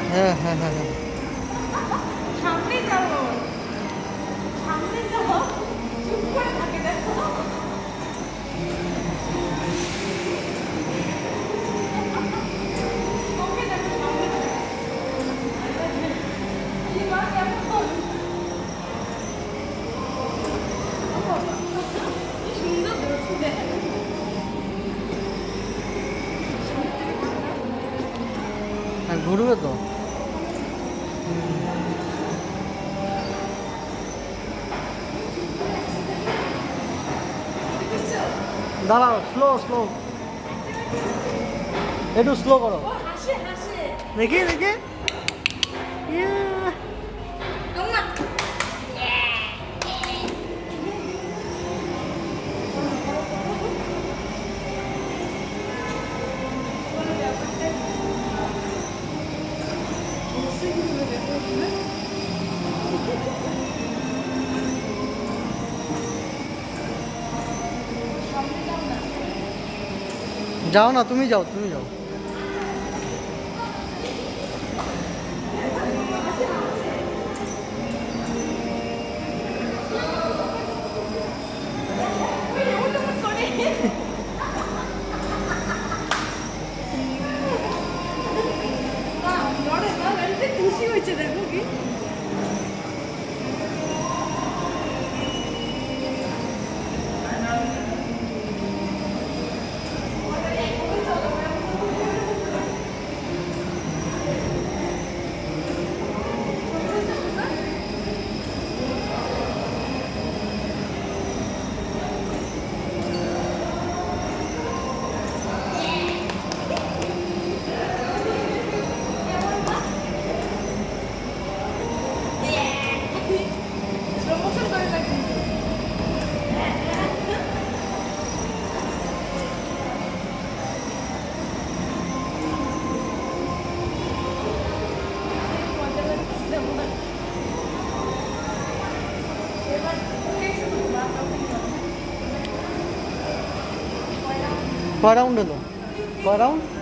হ্যাঁ হ্যাঁ হ্যাঁ হ্যাঁ সামনে যাবো, সামনে যাবো, চুপ করে থাকে দেখো। ওকে দেখো সামনে কি মা কেমন, কি সুন্দর বলছি দেখো। হ্যাঁ ঘুরবে তো। দাঁড়াও, স্লো স্লো, একটু স্লো করো। ও হাসে হাসে। দেখি দেখি। ইয়া। আম্মা যাও না, তুমি যাও, তুমি যাও। খুশি হয়েছে দেখো কি। প্রমোশন করে থাকি। মজা লাগছে আমার। এবার কয় রাউন্ড হলো? কয় রাউন্ড?